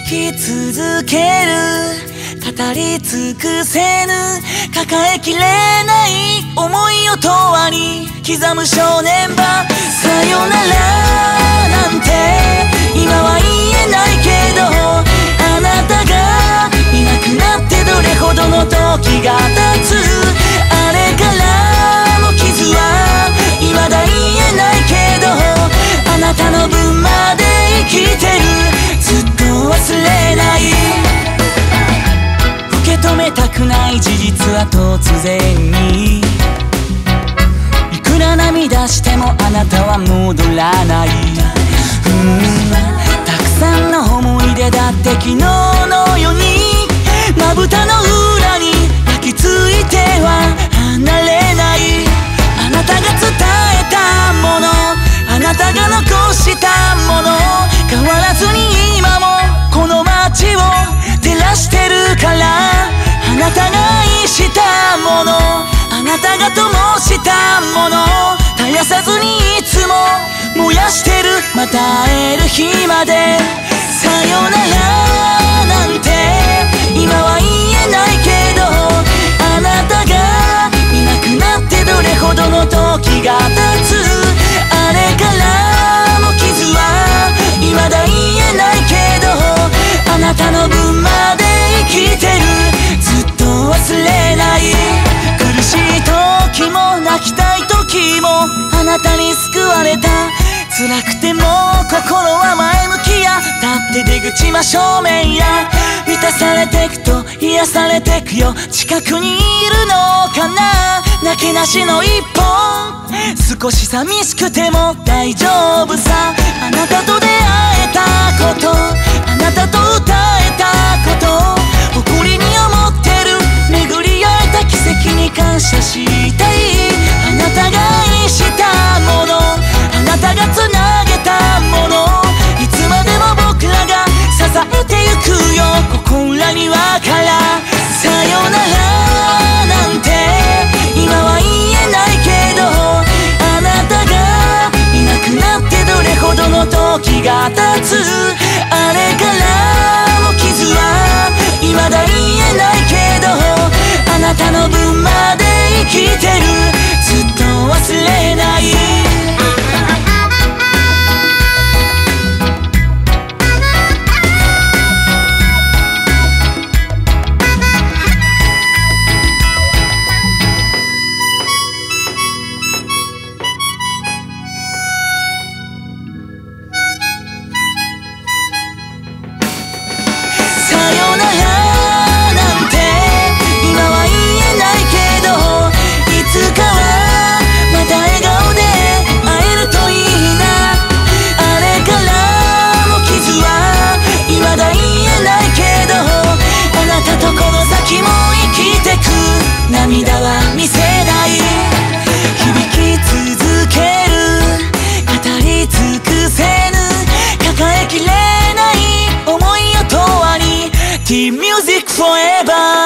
き続ける語り尽くせぬ抱えきれない思いを永遠に刻む少年ばさよならなんて今は言えないけどあなたがいなくなってどれほどの時が経つあれからの傷は未だ言えないけどあなたの分まで生きてるずっと忘れない受け止めたくない事実は突然にいくら涙してもあなたは戻らないたくさんの思い出だって昨日のようにまぶたの裏に焼き付いては離れないあなたが伝えたものあなたが残したもの変わらずに今もこの街を照らしてるからあなたが愛したものあなたが灯したもの絶やさずにいつも燃やしてるまた会える日までさよならなんて今は言えないけどあなたがいなくなってどれほどの時が経つあれからの傷は未だ言えないけどあなたの分まで生きてるずっと忘れない苦しい時も泣きたい時もあなたに救われた辛くても心は前向きや立って出口真正面や満たされてくと癒されてくよ近くにいるのかななけなしの一本少し寂しくても大丈夫さあなたと出会えたことあなたと歌えたこと誇りに思ってる巡り会えた奇跡に感謝したいあなたが愛したものあなたがつなげたものいつまでも僕らが支えてゆくよここらにはからさよならなんて今は言えないけどあなたがいなくなってどれほどの時が経つあれからの傷は未だ言えないけどあなたの分まで生きてるずっと忘れない涙は見せない響き続ける語り尽くせぬ抱えきれない思いを永遠に T-Music Forever